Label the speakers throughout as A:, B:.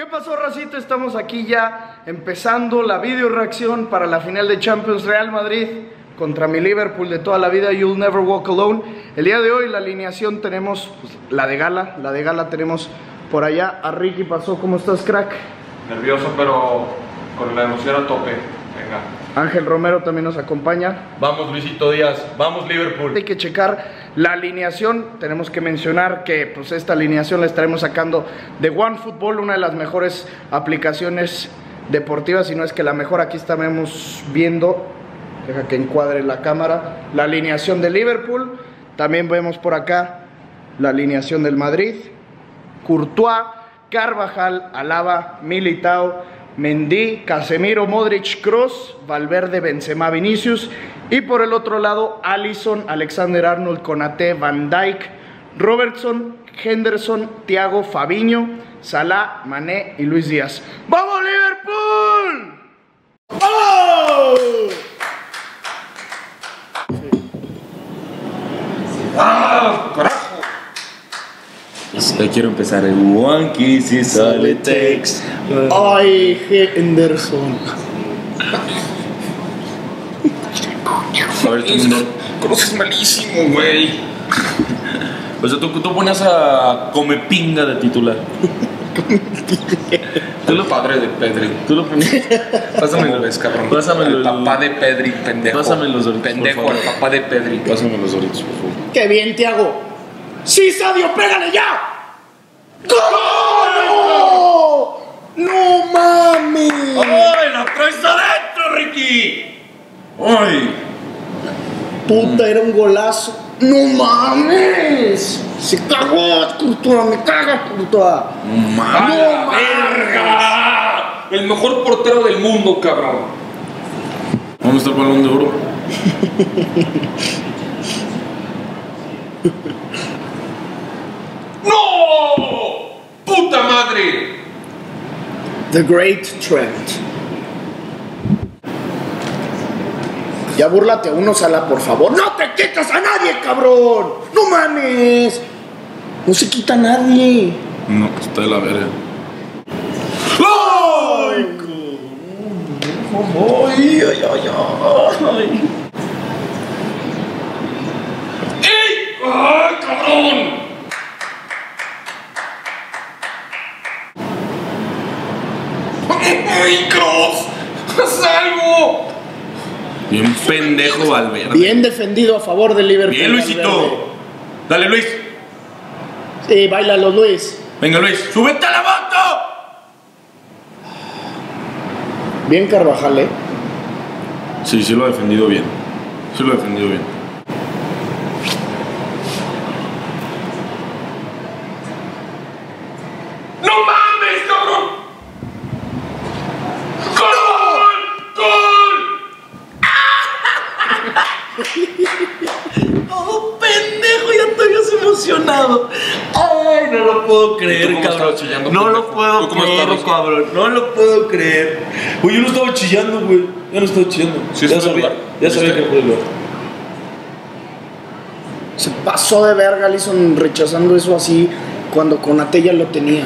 A: ¿Qué pasó, racita? Estamos aquí ya empezando la video reacción para la final de Champions Real Madrid contra mi Liverpool de toda la vida, You'll Never Walk Alone. El día de hoy la alineación tenemos pues, la de gala tenemos por allá a Ricky. Pasó, ¿cómo estás, crack?
B: Nervioso, pero con la emoción a tope. Venga.
A: Ángel Romero también nos acompaña.
B: Vamos, Luisito Díaz, vamos Liverpool.
A: Hay que checar la alineación. Tenemos que mencionar que pues esta alineación la estaremos sacando de OneFootball, una de las mejores aplicaciones deportivas, si no es que la mejor. Aquí estamos viendo, deja que encuadre la cámara, la alineación de Liverpool. También vemos por acá la alineación del Madrid: Courtois, Carvajal, Alaba, Militao, Mendy, Casemiro, Modric, Kroos, Valverde, Benzema, Vinicius. Y por el otro lado, Alisson, Alexander-Arnold, Konaté, Van Dijk, Robertson, Henderson, Thiago, Fabinho, Salah, Mané y Luis Díaz. ¡Vamos, Liverpool! ¡Vamos!
B: ¡Ah, carajo!
C: Yo quiero empezar en One Kiss is all it takes.
A: ¡Ay, Henderson!
C: A ver,
B: Kroos es malísimo, güey.
C: o sea, tú ponías a Comepinga de titular.
B: Tú lo padre de Pedri.
C: Tú lo ponías.
B: Pásamelo, cabrón.
C: Pásamelo.
B: El papá de Pedri, pendejo.
C: Pásame los Doritos,
B: pendejo,
C: por
B: el
C: favor.
B: papá de Pedri.
C: Pásame los Doritos, por favor.
A: ¡Qué bien, Thiago! ¡Sí, Sadio, pégale ya! ¡Gol! ¡No mames!
C: ¡Ay, la traes adentro, Ricky! ¡Ay!
A: Puta, era un golazo. ¡No mames! Se cagó Courtois, me caga Courtois.
B: ¡A la verga! El mejor portero del mundo, cabrón.
C: ¿Dónde está el Balón de Oro?
B: ¡No! ¡Puta madre!
A: The Great Trent. Ya búrlate a uno, Salah, por favor. ¡No te quitas a nadie, cabrón! ¡No mames! No se quita a nadie.
C: No, está de la verga.
A: ¡Ay! ¡Ay, ay, ay, ay!
B: ¡Ey! ¡Ay, cabrón! ¡Ay, Kroos! ¡Haz algo!
C: Bien pendejo Valverde.
A: Bien defendido a favor del Liverpool.
C: Bien, Luisito.
A: Valverde.
C: Dale, Luis.
A: Sí, báilalo, Luis.
C: Venga, Luis. ¡Súbete a la moto!
A: Bien, Carvajal, ¿eh?
C: Sí, sí lo ha defendido bien. Sí lo ha defendido bien.
B: ¡No mames, cabrón! ¡Gol! ¡Gol!
C: ¡Oh, pendejo! Ya estoy emocionado. ¡Ay, no lo puedo creer,
B: ¿Tú cómo
C: cabrón!
B: estabas chillando,
C: No lo
B: pendejo?
C: puedo
B: ¿Tú cómo
C: creer,
B: estabas?
C: cabrón. No lo puedo creer. Uy, yo no estaba chillando, güey. Yo no estaba chillando.
B: ¿Sí
C: ya
B: es
C: sabía,
B: lugar?
C: ya sabía
B: ¿Viste?
C: que fue el lugar.
A: Se pasó de verga Alisson rechazando eso así cuando Konaté ya lo tenía.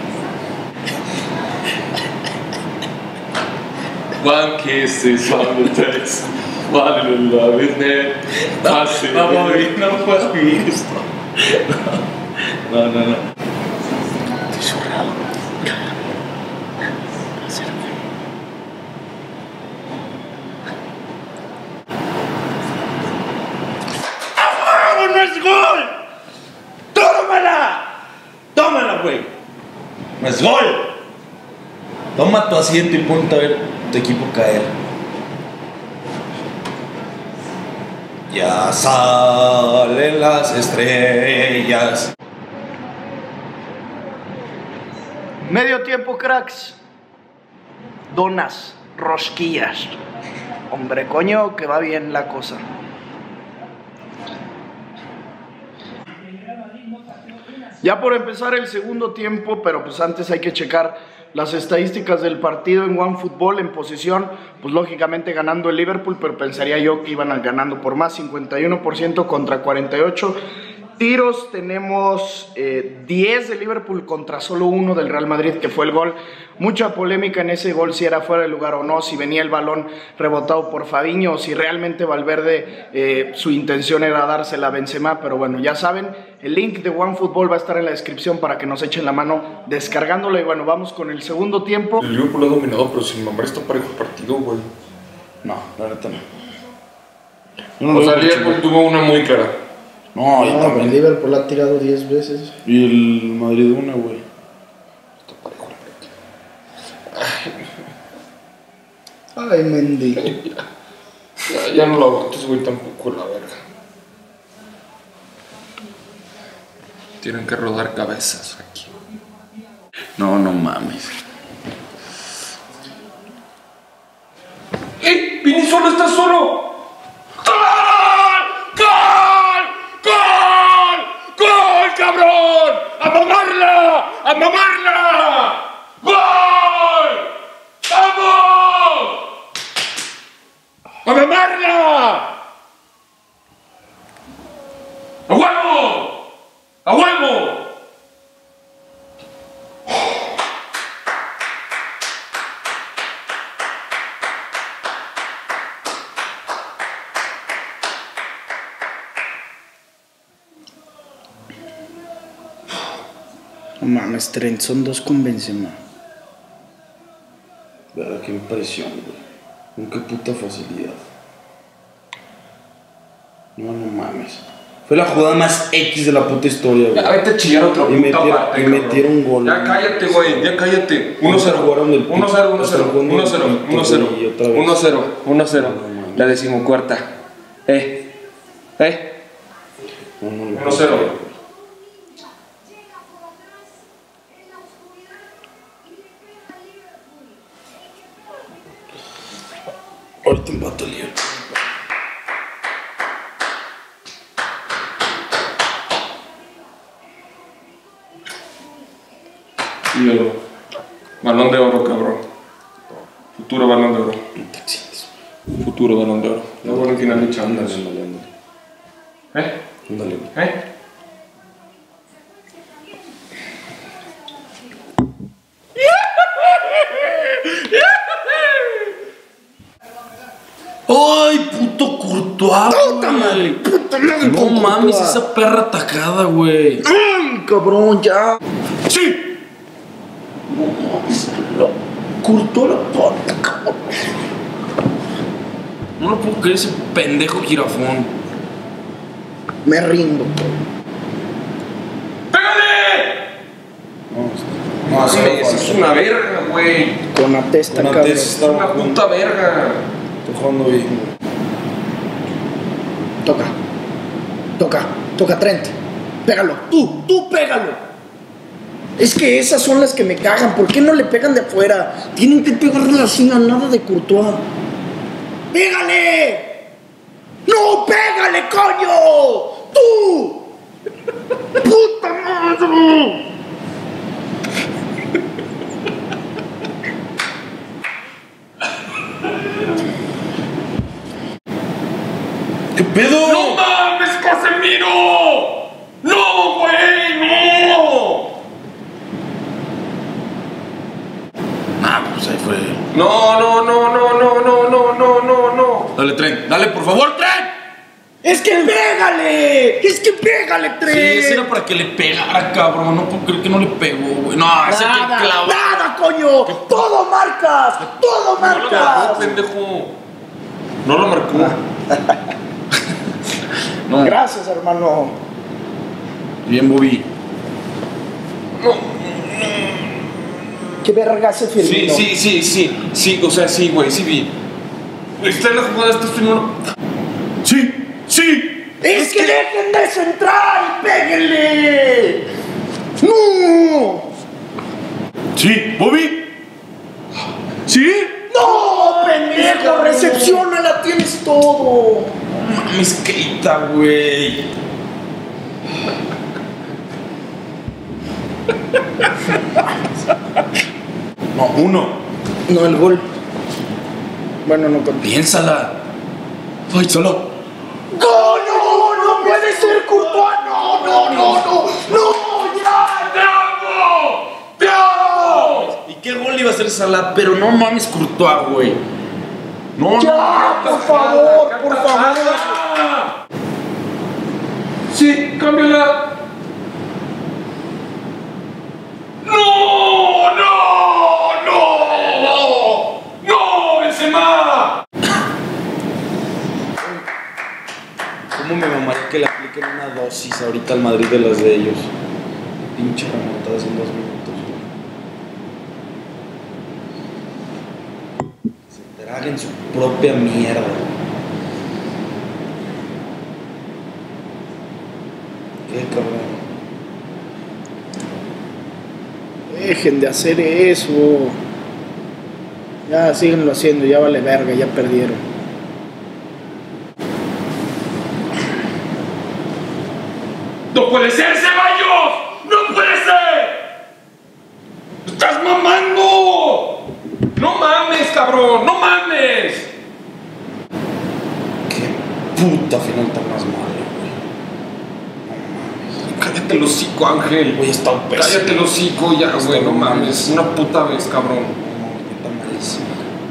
B: One kiss is all it takes. One little love is there.
C: No puedo vivir esto. No.
A: Estoy zurrado.
C: ¡No es gol! ¡Tómala! ¡Tómala, güey! ¡No es gol! Toma tu asiento y ponte a ver tu equipo caer. Ya salen las estrellas.
A: Medio tiempo, cracks. Donas, rosquillas. Hombre, coño, que va bien la cosa. Ya por empezar el segundo tiempo, pero pues antes hay que checar las estadísticas del partido en OneFootball. En posición, pues lógicamente ganando el Liverpool, pero pensaría yo que iban ganando por más, 51% contra 48%. tiros tenemos 10 de Liverpool contra solo 1 del Real Madrid, que fue el gol. Mucha polémica en ese gol, si era fuera de lugar o no, si venía el balón rebotado por Fabinho o si realmente Valverde su intención era dársela a Benzema. Pero bueno, ya saben, el link de OneFootball va a estar en la descripción para que nos echen la mano descargándolo. Y bueno, vamos con el segundo tiempo.
B: El Liverpool ha dominado, pero sin mamar está parejo el partido, güey.
C: No, la neta no.
B: O sea, el Liverpool tuvo una muy clara.
C: No, y
A: El
C: también.
A: Liverpool ha tirado 10 veces.
C: Y el Madrid una, güey.
A: Ay, Mendy.
B: Ya no lo aguantes, güey, tampoco la verga. Tienen que rodar cabezas aquí.
C: No, no mames.
B: ¡Ey! ¡Vini solo, está solo! ¡Gol! ¡Gol! ¡Gol! ¡Gol, cabrón! ¡A mamarla! ¡A mamarla! ¡Gol! ¡Vamos! ¡A mamarla! ¡A huevo! ¡A huevo!
A: No mames, Trent, son 2 con Benzema.
C: Verga, qué impresión, güey. Con qué puta facilidad. No, no mames. Fue la jugada más X de la puta historia, güey.
B: Ya, vete a chillar otra
C: Y
B: puta parte,
C: y
B: cabrón.
C: metieron gol.
B: Ya cállate, güey, ya cállate. 1-0.
C: Jugaron del
B: 1-0, 1-0, 1-0, 1-0, 1-0, 1-0. La decimocuarta. 1-0.
C: Ahorita empata el Liverpool.
B: Ídolo. Balón de oro, cabrón. Futuro balón de oro. Futuro balón de oro. Ya vuelven final de Champions.
C: Ándale, güey. ¡Ay, puto Courtois!
A: ¡Puta madre! ¡Puta madre!
C: No mames, esa perra atacada, güey.
A: ¡Ay, cabrón, ya!
B: ¡Sí!
C: Courtois la pata, cabrón. No lo puedo creer, ese pendejo jirafón.
A: Me rindo.
B: ¡Pégale!
C: No,
B: Sí, es una verga, güey.
A: Con la testa,
C: Una
A: cabrón.
C: testa.
B: Es una puta verga.
C: Estoy jugando bien, güey.
A: Toca, Trent. Pégalo, tú pégalo. Es que esas son las que me cagan. ¿Por qué no le pegan de afuera? Tienen que pegarle así a nada de Courtois. ¡Pégale! ¡No, pégale, coño! ¡Tú! ¡Puta madre!
C: ¿Qué pedo?
B: ¡No mames, Casemiro! ¡No, güey! ¡No!
C: Ah, pues ahí fue.
B: No.
C: Dale, Trent. Dale, por favor, Trent.
A: ¡Es que pégale, Trent!
C: Sí, ese era para que le pegara, cabrón. No puedo creer que no le pegó, güey. No, ese que clavó.
A: ¡Nada, coño! ¡Todo marcas! ¡Todo
B: No lo marcó,
A: marcas!
B: pendejo. No lo marcó.
C: No.
A: Gracias, hermano.
C: Bien, Bobby.
A: ¿Qué verga hace Firmino?
B: Sí, o sea, sí, güey, sí vi. Está en la jugada, está primero. Sí.
A: ¡Es que dejen de centrar y péguenle! ¡No!
C: Sí, Bobby. ¿Sí?
A: ¡No, pendejo! ¡Recepciónala! ¡Tienes todo!
C: No mames, Keita, güey. No, uno.
A: No, el gol. Bueno, no conté.
C: Piénsala. Ay, solo.
A: ¡Gol! ¡No! ¡No puede ser, Courtois! ¡No!
B: ¡Te amo!
C: ¿Y qué gol iba a hacer Salah? Pero no mames, Courtois, güey. No,
A: ¡Ya, por favor, por favor!
B: Sí, cámbiala. ¡No! ¡No! ¡No! ¡No! ¡Benzema!
C: ¿Cómo me mamaría que le apliquen una dosis ahorita al Madrid de las de ellos? Pinche remontadas en 2 minutos, güey. Se traguen su propia mierda. Qué cabrón.
A: Dejen de hacer eso. Ya síguenlo haciendo, ya vale verga, ya perdieron.
B: ¡No puede ser, Ceballos! ¡No puede ser! ¡Estás mamando! ¡No mames, cabrón! ¡No mames!
C: Qué puta final tan más mala, güey.
B: Cállate el hocico, Ángel.
C: Güey, está pésimo.
B: Cállate el hocico ya, güey. No mames. Una puta vez, cabrón.
C: No, está malísimo.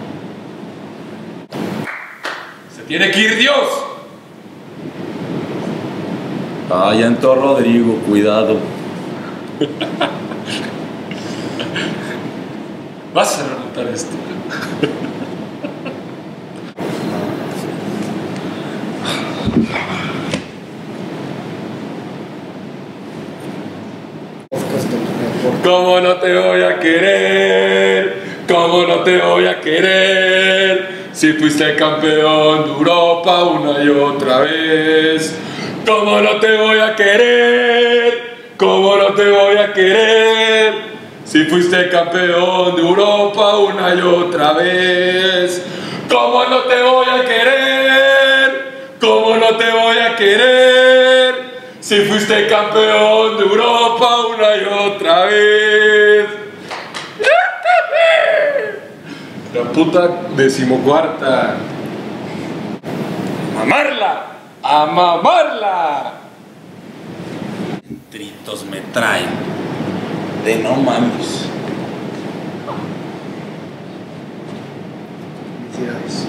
B: Se tiene que ir Dios.
C: Ah, ya entró Rodrigo, cuidado.
B: Vas a remontar esto. ¿Cómo no te voy a querer? ¿Cómo no te voy a querer? Si fuiste campeón de Europa una y otra vez. ¿Cómo no te voy a querer? ¿Cómo no te voy a querer? Si fuiste campeón de Europa una y otra vez. ¿Cómo no te voy a querer? ¿Cómo no te voy a querer? Si fuiste campeón de Europa una y otra vez. La puta 14ª. ¡Mamarla! ¡A mamarla!
C: Tritos me traen. De no mames.
A: Felicidades.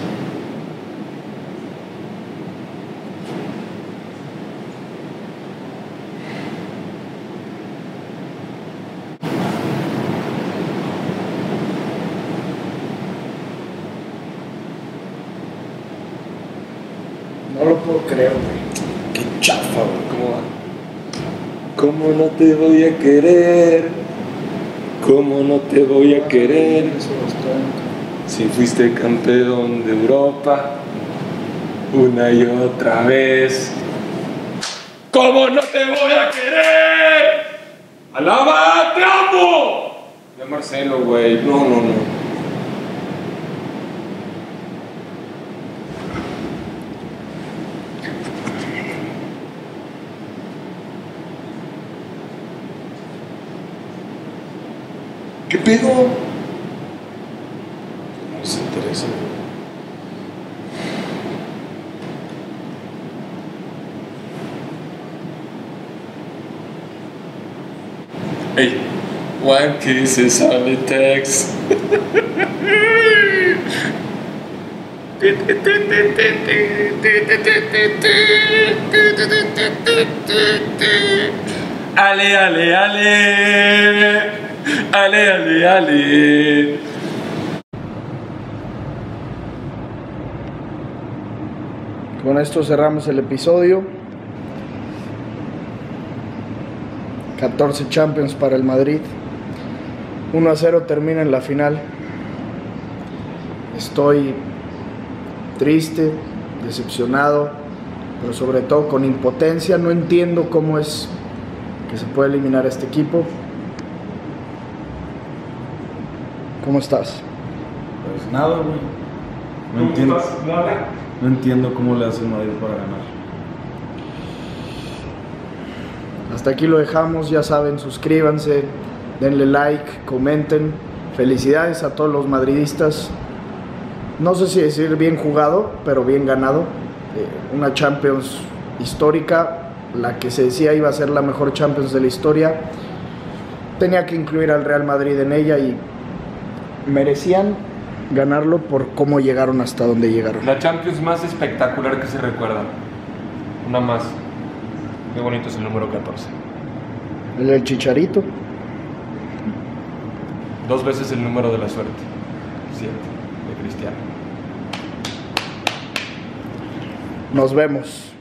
A: No lo puedo creer, güey.
C: Qué chafa, güey.
B: ¿Cómo va? ¿Cómo no te voy a querer? ¿Cómo no te voy a querer? Si fuiste campeón de Europa una y otra vez. ¿Cómo no te voy a querer? ¡Alaba, te amo! Ya Marcelo, güey. No, no, no. ¿Qué pedo?
C: No les interesa, güey.
B: Hey, one kiss is all it takes. Ale, ale, ale. Ale, ale, ale.
A: Con esto cerramos el episodio. 14 Champions para el Madrid. 1-0 termina en la final. Estoy triste, decepcionado, pero sobre todo con impotencia. No entiendo cómo es que se puede eliminar a este equipo. ¿Cómo estás?
C: Pues nada, güey. No entiendo. No entiendo cómo le hace el Madrid para ganar.
A: Hasta aquí lo dejamos, ya saben, suscríbanse, denle like, comenten. Felicidades a todos los madridistas. No sé si decir bien jugado, pero bien ganado. Una Champions histórica, la que se decía iba a ser la mejor Champions de la historia, tenía que incluir al Real Madrid en ella y merecían ganarlo por cómo llegaron hasta donde llegaron.
B: La Champions más espectacular que se recuerda. Una más. Qué bonito es el número 14.
A: El del Chicharito.
B: 2 veces el número de la suerte. 7 de Cristiano.
A: Nos vemos.